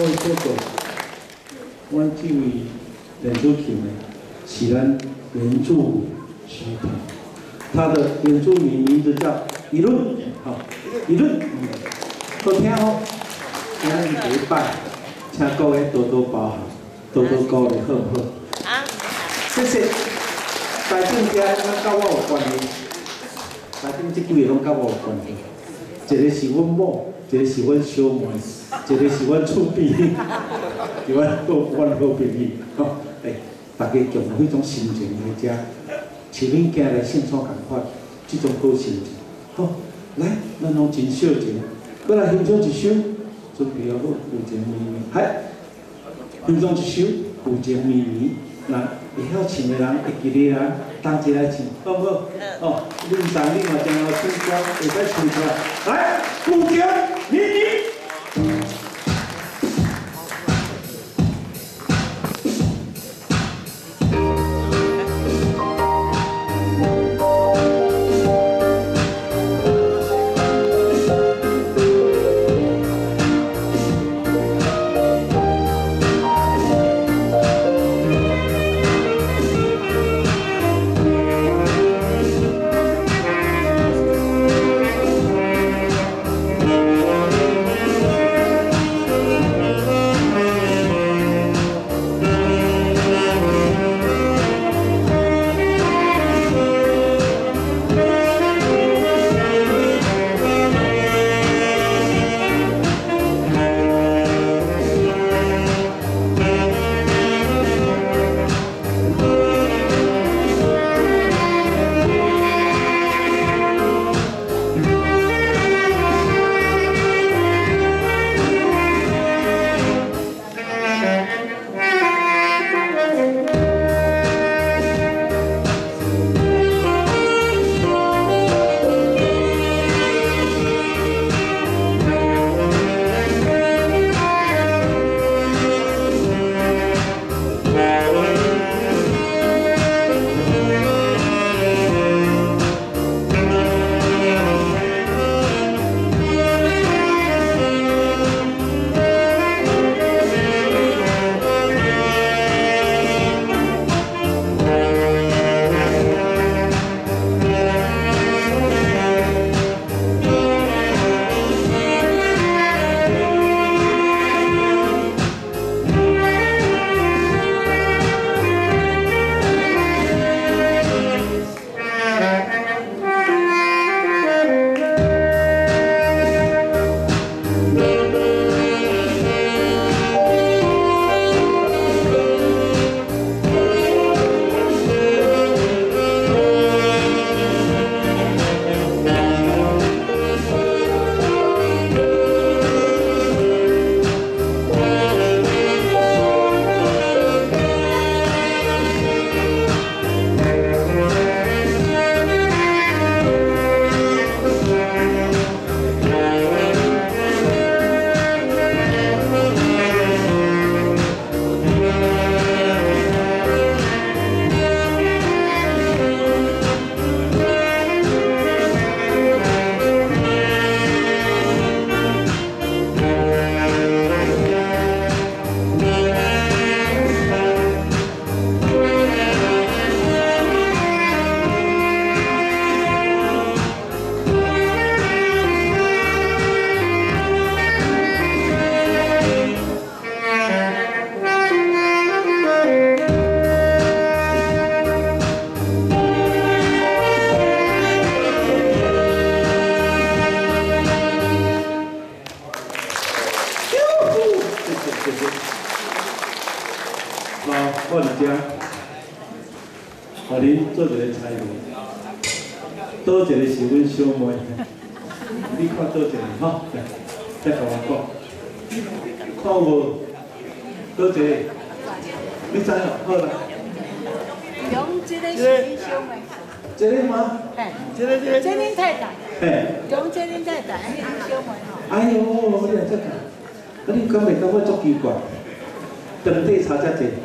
说过，阮这位演出曲呢，是咱原住民曲谱，他的原住民名字叫一论，好，一论，好听哦。今日第一摆，请各位多多包涵，多多鼓励，好不好？好。谢谢。台顶遮咱甲我有关系，台顶这几个拢甲我有关系。一个是阮某，一个是阮小妹，一个是阮厝边，是阮好朋友。吼，大家共有迄种心情来遮，像恁行来现场共款，这种好心情。好，来，咱拢真小情，过来欣赏一首，准备好有情绵绵，嗨，欣赏一首有情绵绵，那会晓唱的人会记得啊，同齐来唱，好不好？哦，恁三恁嘛真好唱歌，会使唱出来，来，有情绵绵。我伫遮，互恁做一个猜谜，倒一个是阮小妹，你看倒一个吼，再甲我讲，看无倒一个，你知哦？好啦。 用这个是恁小妹。 这个吗？ 嘿，这恁太太。嘿。用这恁太太，恁小妹吼。 哎呦，你来这个，你敢袂感觉足奇怪？本地差遮济。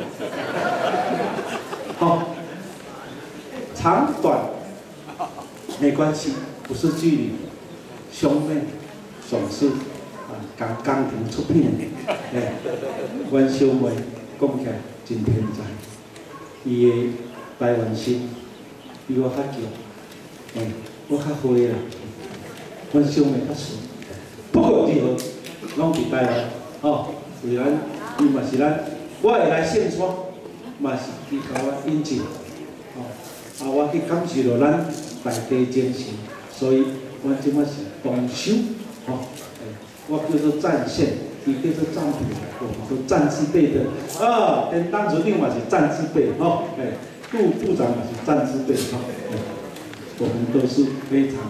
好，长短没关系，不是距离，兄妹总是钢琴出品的。 阮小妹讲起来真天才，伊的台湾心比我较强，我较会啦。阮小妹较顺，不管如何，拢伫台湾哦。虽然伊嘛是咱，我会来献川，嘛是伊甲我引进，哦，我去感受着咱大家精神，所以我即摆是同修，哦，我叫做战线。 伊叫做战匹，都战之辈的啊，跟当组长嘛是战之辈哈，杜部长嘛是战之辈哈，我们都是非常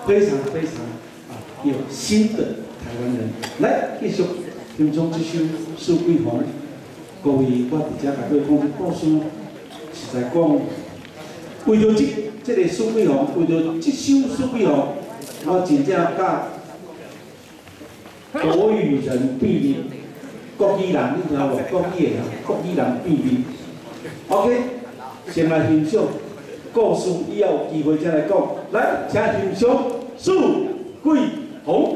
有心的台湾人。来，继续欣赏这首《四季红》。各位，我伫遮甲各位讲，故事实在讲，为着这个《四季红》，为着这首《四季红》，我真正甲。 国语人避免，国语人你听无？国语的国语人避免。OK， 先来欣赏故事，以后有机会再来讲。来，请欣赏《四季红》。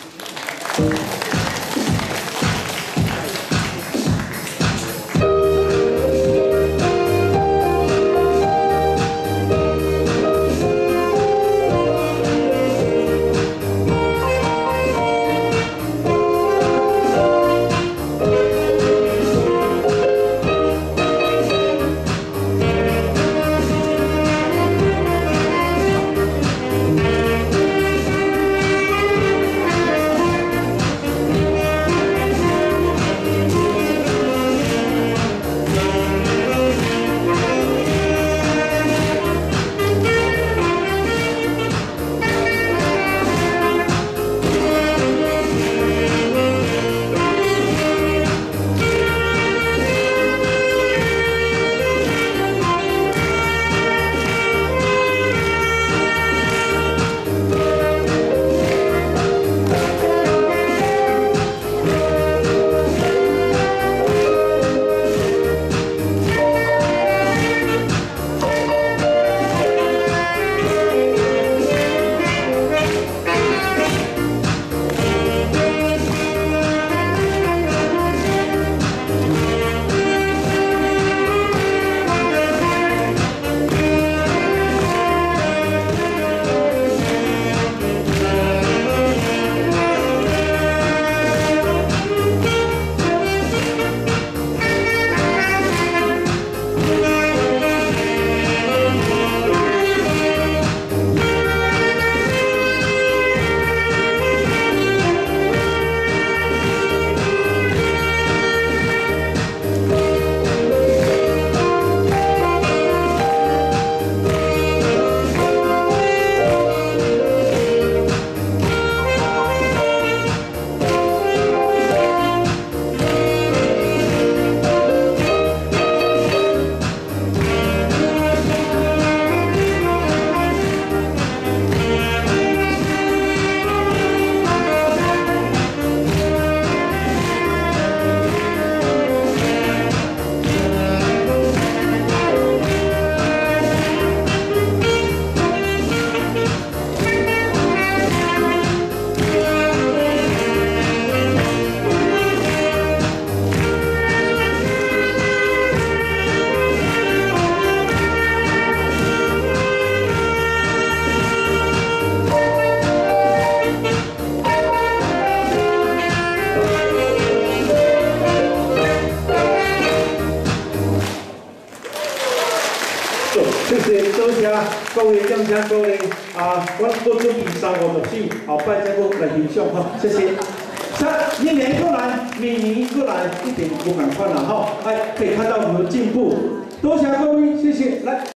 各位将请各位我准备350首，后摆再我来欣赏哈，谢谢。一年过来，每年过来，一点不赶快了哈，可以看到我们的进步，多谢各位，谢谢，来。